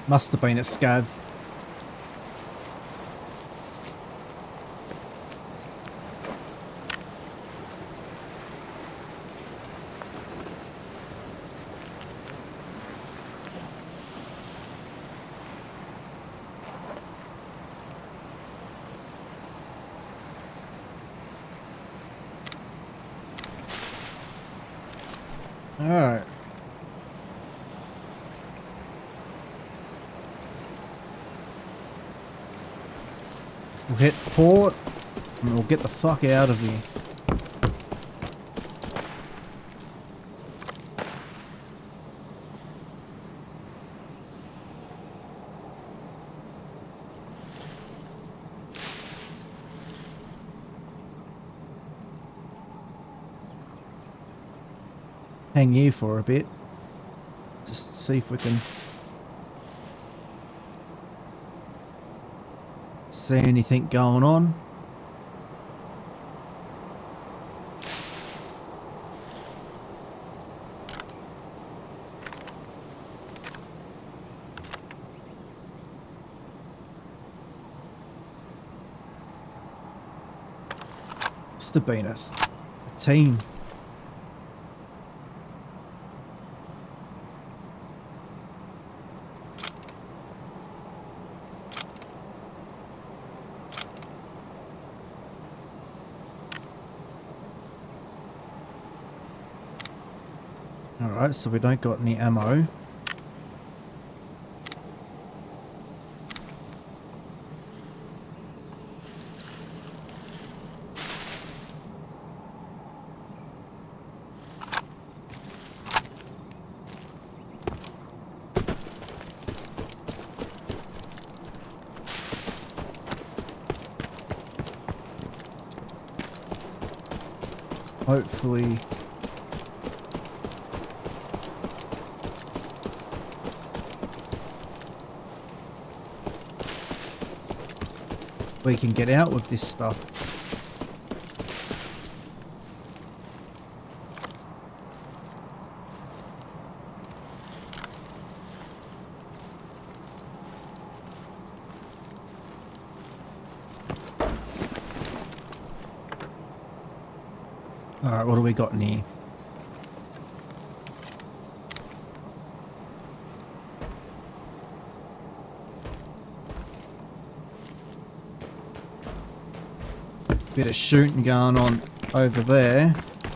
Must have been a scab. Alright. We'll hit port and we'll get the fuck out of here. Hang here for a bit. Just see if we can see anything going on. Must have been a team. Alright, so we don't got any ammo. Hopefully we can get out with this stuff. Alright, what do we got in here? Bit of shooting going on over there.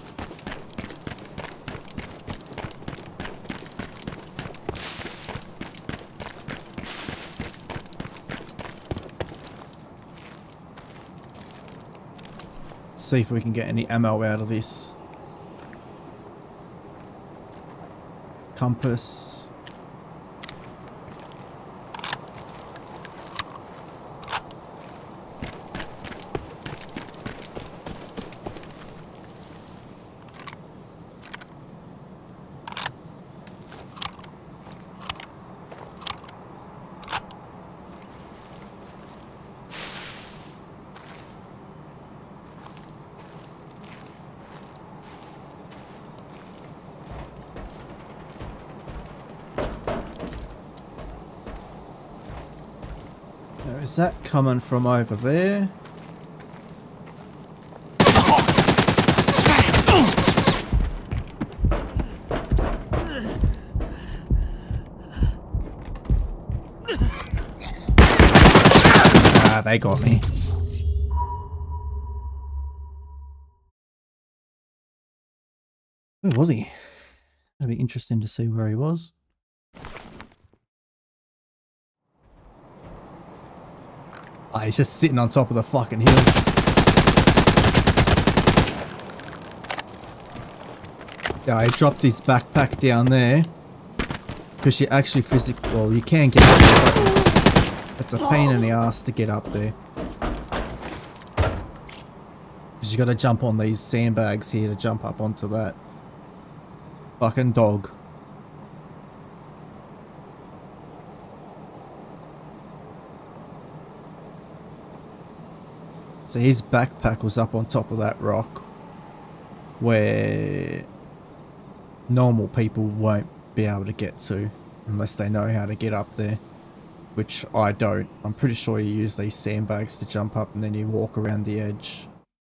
See if we can get any ammo out of this. Compass. Is that coming from over there? Ah, they got me. Where was he? It'd be interesting to see where he was. Oh, he's just sitting on top of the fucking hill. Yeah, he dropped his backpack down there. Because you actually physically... Well, you can get up there, but it's a pain in the ass to get up there. Because you got to jump on these sandbags here to jump up onto that. Fucking dog. So his backpack was up on top of that rock where normal people won't be able to get to unless they know how to get up there. which I don't. I'm pretty sure you use these sandbags to jump up and then you walk around the edge.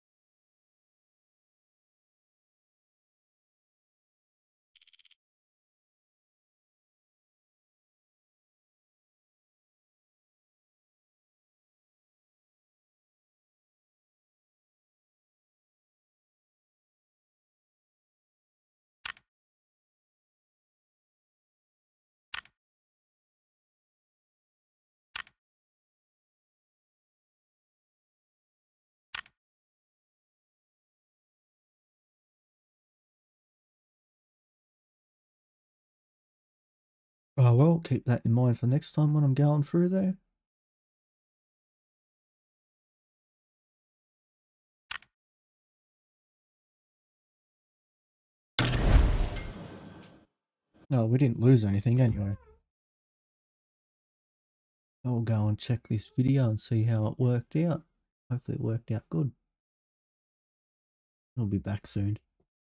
Oh well, keep that in mind for next time when I'm going through there. No, we didn't lose anything anyway. I'll go and check this video and see how it worked out. Hopefully it worked out good. I'll be back soon.